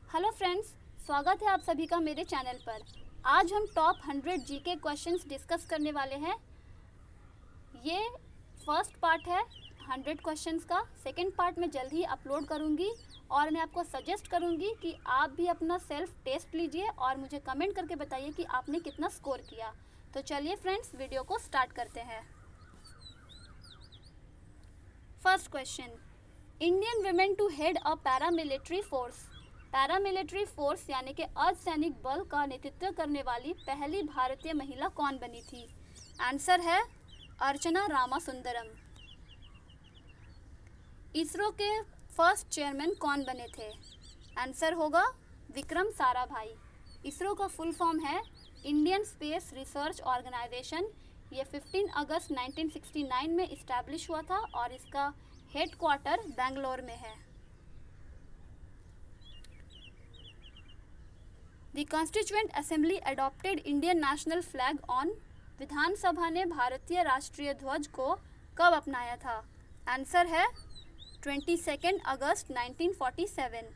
Hello friends, स्वागत है आप सभी का मेरे चैनल पर। आज हम टॉप 100 जीके क्वेश्चंस डिस्कस करने वाले हैं। ये फर्स्ट पार्ट है 100 क्वेश्चंस का। सेकंड पार्ट मैं जल्द ही अपलोड करूंगी और मैं आपको सजेस्ट करूंगी कि आप भी अपना सेल्फ टेस्ट लीजिए और मुझे कमेंट करके बताइए कि आपने कितना स्कोर किया। तो चलिए फ्रेंड्स, वीडियो को स्टार्ट करते हैं। First question, Indian women to head a paramilitary force. Paramilitary force यानी कि अर्धसैनिक बल का नेतृत्व करने वाली पहली भारतीय महिला कौन बनी थी? आंसर है अर्चना रामासुंदरम। इसरो के फर्स्ट चेयरमैन कौन बने थे? आंसर होगा विक्रम साराभाई। इसरो का फुल फॉर्म है इंडियन स्पेस रिसर्च ऑर्गेनाइजेशन। ये 15 अगस्त 1969 में इस्टेब्लिश हुआ था और इसका हेड क्वार्टर बेंगलोर में है। The constituent assembly adopted Indian national flag on. विधानसभा ने भारतीय राष्ट्रीय ध्वज को कब अपनाया था? आंसर है 22 अगस्त 1947।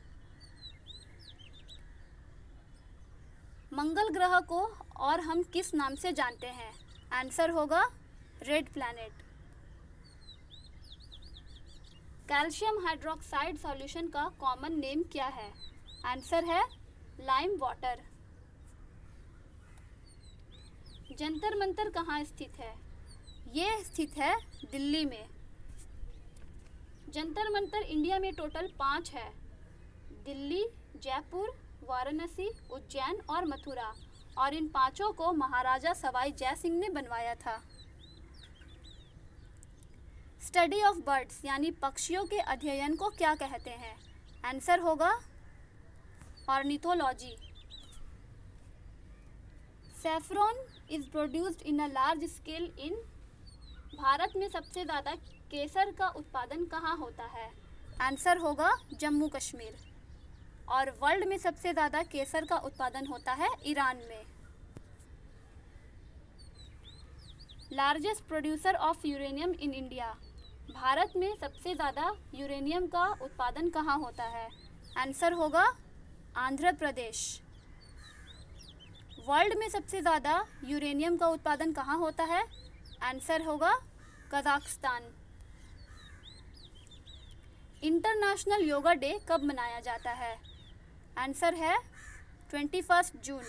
मंगल ग्रह को और हम किस नाम से जानते हैं? आंसर होगा red planet. Calcium hydroxide solution का कॉमन नेम क्या है? आंसर है लाइम वाटर। जंतर मंतर कहाँ स्थित है? ये स्थित है दिल्ली में। जंतर मंतर इंडिया में टोटल 5 है। दिल्ली, जयपुर, वाराणसी, उज्जैन और मथुरा, और इन पांचों को महाराजा सवाई जय सिंह ने बनवाया था। स्टडी ऑफ बर्ड्स यानी पक्षियों के अध्ययन को क्या कहते हैं? आंसर होगा ornithology. Saffron is produced in a large scale in. Bharat में सबसे ज़्यादा केसर का उत्पादन कहाँ होता है? आंसर होगा जम्मू कश्मीर। और वर्ल्ड में सबसे ज़्यादा केसर का उत्पादन होता है ईरान में। Largest producer of uranium in India. Bharat में सबसे ज़्यादा यूरेनियम का उत्पादन कहाँ होता है? आंसर होगा आंध्र प्रदेश। वर्ल्ड में सबसे ज़्यादा यूरेनियम का उत्पादन कहाँ होता है? आंसर होगा कजाकिस्तान। इंटरनेशनल योगा डे कब मनाया जाता है? आंसर है 21 जून।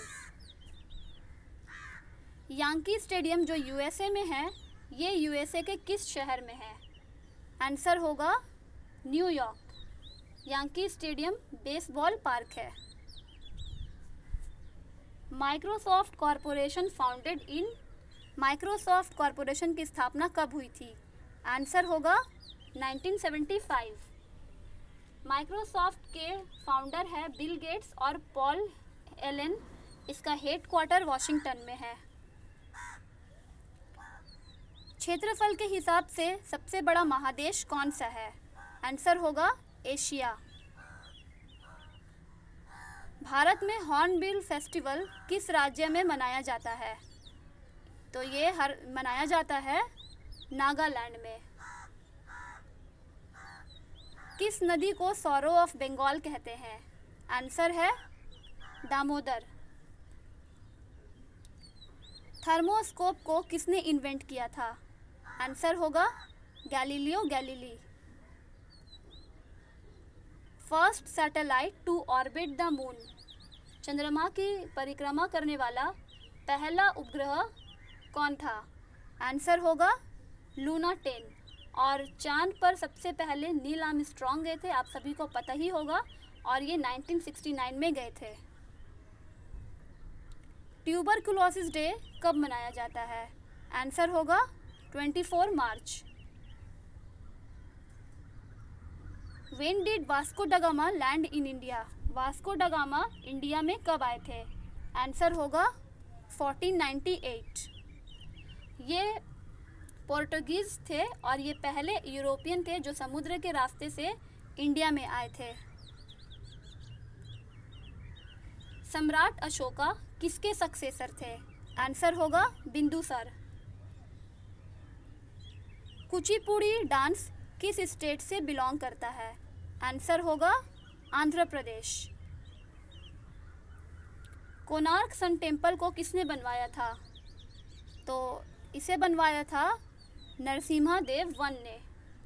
यांकी स्टेडियम जो यूएसए में है, ये यूएसए के किस शहर में है? आंसर होगा न्यूयॉर्क। यांकी स्टेडियम बेसबॉल पार्क है। Microsoft corporation founded in. Microsoft corporation की स्थापना कब हुई थी? आंसर होगा 1975। माइक्रोसॉफ्ट के फाउंडर है बिल गेट्स और पॉल एलन। इसका हेड क्वार्टर वॉशिंगटन में है। क्षेत्रफल के हिसाब से सबसे बड़ा महादेश कौन सा है? आंसर होगा एशिया। भारत में हॉर्नबिल फेस्टिवल किस राज्य में मनाया जाता है? तो ये मनाया जाता है नागालैंड में। किस नदी को सॉरो ऑफ बंगाल कहते हैं? आंसर है दामोदर। थर्मोस्कोप को किसने इन्वेंट किया था? आंसर होगा Galileo Galilei. First satellite to orbit the moon. चंद्रमा की परिक्रमा करने वाला पहला उपग्रह कौन था? आंसर होगा लूना 10। और चांद पर सबसे पहले नील आर्मस्ट्रॉन्ग गए थे, आप सभी को पता ही होगा, और ये 1969 में गए थे। ट्यूबरकुलोसिस डे कब मनाया जाता है? आंसर होगा 24 March. When did Vasco da Gama land in India? Vasco da Gama India में कब आए थे? आंसर होगा 1498। ये पोर्टुगीज थे और ये पहले यूरोपियन थे जो समुद्र के रास्ते से इंडिया में आए थे। सम्राट अशोका किसके सक्सेसर थे? आंसर होगा बिंदुसार। कुचिपुड़ी डांस किस स्टेट से बिलोंग करता है? आंसर होगा आंध्र प्रदेश। कोणार्क सन टेम्पल को किसने बनवाया था? तो इसे बनवाया था नरसिम्हा देव वन ने।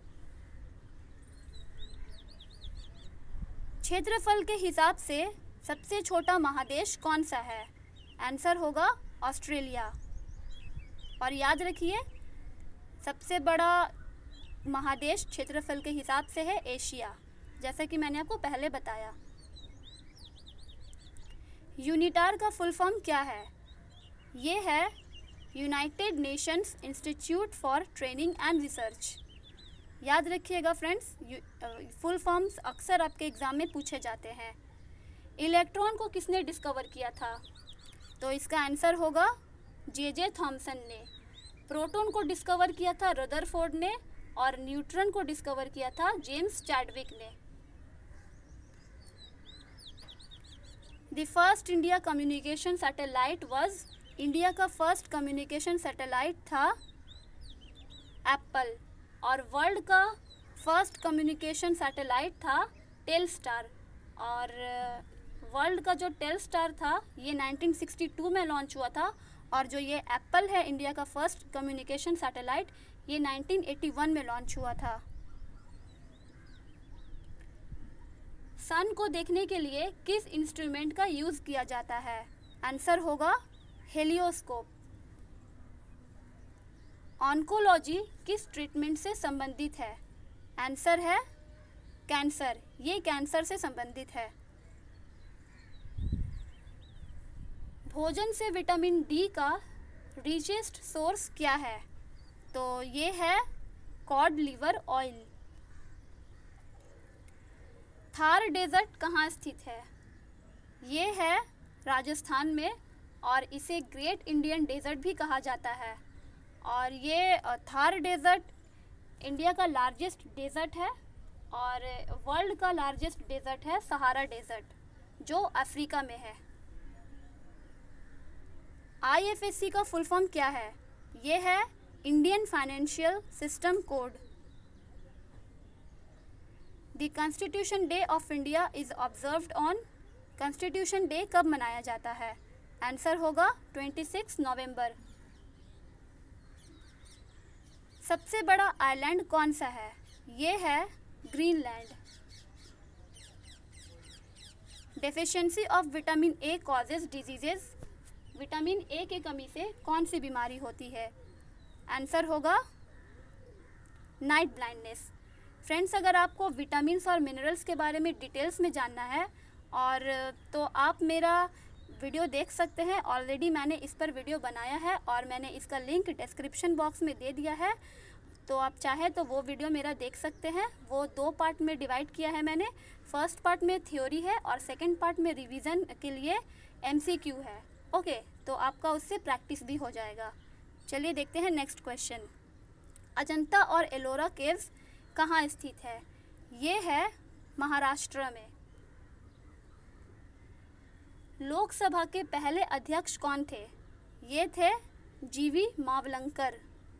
क्षेत्रफल के हिसाब से सबसे छोटा महादेश कौन सा है? आंसर होगा ऑस्ट्रेलिया। और याद रखिए, सबसे बड़ा महादेश क्षेत्रफल के हिसाब से है एशिया, जैसा कि मैंने आपको पहले बताया। यूनिटार का फुल फॉर्म क्या है? ये है United Nations institute for training and research. याद रखिएगा फ्रेंड्स, फुल फॉर्म्स अक्सर आपके एग्ज़ाम में पूछे जाते हैं। इलेक्ट्रॉन को किसने डिस्कवर किया था? तो इसका आंसर होगा जे थॉमसन ने। प्रोटॉन को डिस्कवर किया था रदरफोर्ड ने, और न्यूट्रॉन को डिस्कवर किया था जेम्स चैडविक ने। The first India communication satellite was, India का फर्स्ट कम्युनिकेशन सैटेलाइट था एप्पल, और वर्ल्ड का फर्स्ट कम्युनिकेशन सैटेलाइट था टेलस्टार। और वर्ल्ड का जो टेलस्टार था ये 1962 में लॉन्च हुआ था, और जो ये एप्पल है इंडिया का फर्स्ट कम्युनिकेशन सैटेलाइट, ये 1981 में लॉन्च हुआ था। सन को देखने के लिए किस इंस्ट्रूमेंट का यूज़ किया जाता है? आंसर होगा हेलियोस्कोप। ऑन्कोलॉजी किस ट्रीटमेंट से संबंधित है? आंसर है कैंसर, ये कैंसर से संबंधित है। भोजन से विटामिन डी का रिचेस्ट सोर्स क्या है? तो ये है cod liver oil. Thar desert कहाँ स्थित है? ये है राजस्थान में, और इसे ग्रेट इंडियन डेजर्ट भी कहा जाता है। और ये थार डेजर्ट इंडिया का लार्जेस्ट डेजर्ट है, और वर्ल्ड का लार्जेस्ट डेजर्ट है सहारा डेजर्ट, जो अफ्रीका में है। IFSC का फुल फॉर्म क्या है? ये है Indian financial system code. The constitution day of India is observed on, constitution day कब मनाया जाता है? आंसर होगा 26 नवंबर। सबसे बड़ा आइलैंड कौन सा है? ये है Greenland. Deficiency of vitamin A causes diseases, vitamin A की कमी से कौन सी बीमारी होती है? आंसर होगा नाइट ब्लाइंडनेस। फ्रेंड्स, अगर आपको विटामिन्स और मिनरल्स के बारे में डिटेल्स में जानना है और तो आप मेरा वीडियो देख सकते हैं। ऑलरेडी मैंने इस पर वीडियो बनाया है और मैंने इसका लिंक डिस्क्रिप्शन बॉक्स में दे दिया है, तो आप चाहे तो वो वीडियो मेरा देख सकते हैं। वो 2 पार्ट में डिवाइड किया है मैंने। फर्स्ट पार्ट में थ्योरी है और सेकंड पार्ट में रिवीजन के लिए MCQ है। ओके, तो आपका उससे प्रैक्टिस भी हो जाएगा। चलिए देखते हैं नेक्स्ट क्वेश्चन। अजंता और एलोरा केव्स कहाँ स्थित है? ये है महाराष्ट्र में। लोकसभा के पहले अध्यक्ष कौन थे? ये थे GV Mavalankar.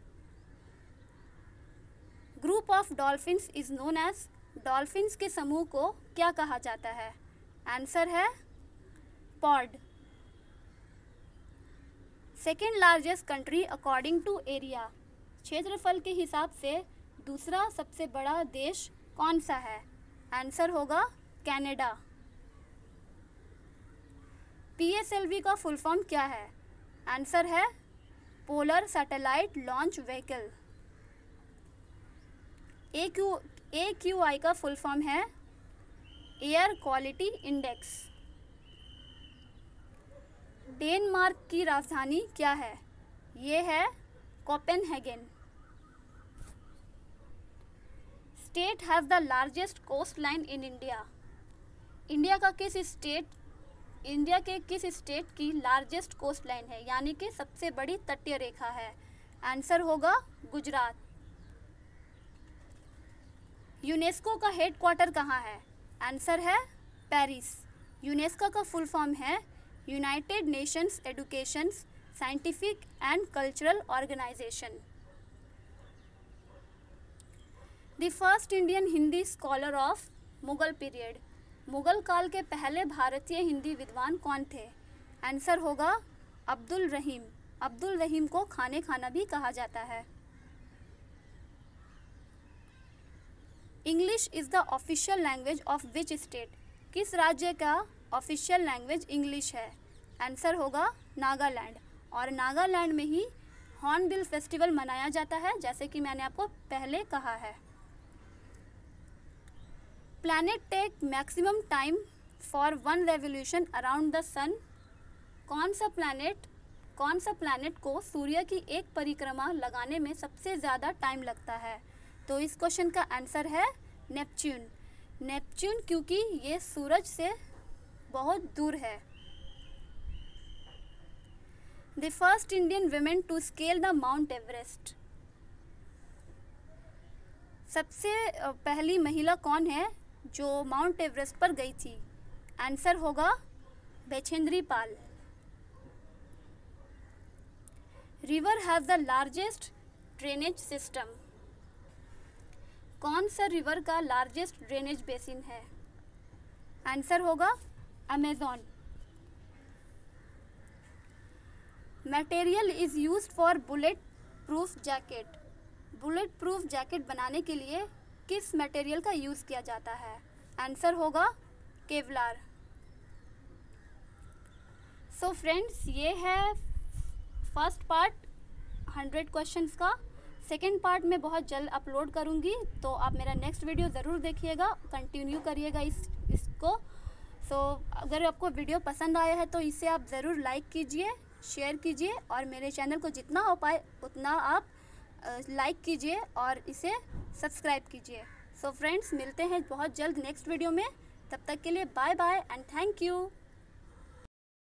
Group of dolphins is known as, dolphins के समूह को क्या कहा जाता है? आंसर है pod. Second largest country according to area, क्षेत्रफल के हिसाब से दूसरा सबसे बड़ा देश कौन सा है? आंसर होगा कनाडा। PSLV का फुल फॉर्म क्या है? आंसर है polar satellite launch vehicle. AQI का फुल फॉर्म है एयर क्वालिटी इंडेक्स। डेनमार्क की राजधानी क्या है? ये है Copenhagen. State has the largest coast line in India, India के किस स्टेट की लार्जेस्ट कोस्ट लाइन है, यानी कि सबसे बड़ी तटीय रेखा है? आंसर होगा गुजरात। यूनेस्को का हेडक्वार्टर कहाँ है? आंसर है पेरिस। यूनेस्को का फुल फॉर्म है United Nations education, scientific and cultural organisation. The first Indian Hindi scholar of Mughal period, Mughal काल के पहले भारतीय हिंदी विद्वान कौन थे? आंसर होगा अब्दुल रहीम। अब्दुल रहीम को खाने खाना भी कहा जाता है। English is the official language of which state? किस राज्य का ऑफिशियल लैंग्वेज इंग्लिश है? आंसर होगा नागालैंड। और नागालैंड में ही हॉर्नबिल फेस्टिवल मनाया जाता है, जैसे कि मैंने आपको पहले कहा है। Planet take maximum time for one revolution around the sun? कौन सा प्लैनेट को सूर्य की एक परिक्रमा लगाने में सबसे ज़्यादा टाइम लगता है? तो इस क्वेश्चन का आंसर है नेपच्यून। नेपच्यून क्योंकि ये सूरज से बहुत दूर है। The first Indian women to scale the mount Everest? सबसे पहली महिला कौन है जो माउंट एवरेस्ट पर गई थी? आंसर होगा Bachendri Pal. River has the largest drainage system? कौन सा रिवर का लार्जेस्ट ड्रेनेज बेसिन है? आंसर होगा Amazon. Material is used for bullet proof jacket? Bullet proof jacket बनाने के लिए किस मटेरियल का यूज़ किया जाता है? आंसर होगा केवलार। सो फ्रेंड्स, ये है फर्स्ट पार्ट 100 क्वेश्चंस का। सेकेंड पार्ट में बहुत जल्द अपलोड करूँगी, तो आप मेरा नेक्स्ट वीडियो ज़रूर देखिएगा, कंटिन्यू करिएगा इसको। सो अगर आपको वीडियो पसंद आया है तो इसे आप ज़रूर लाइक कीजिए, शेयर कीजिए और मेरे चैनल को जितना हो पाए उतना आप लाइक कीजिए और इसे सब्सक्राइब कीजिए। सो फ्रेंड्स, मिलते हैं बहुत जल्द नेक्स्ट वीडियो में। तब तक के लिए bye bye and thank you.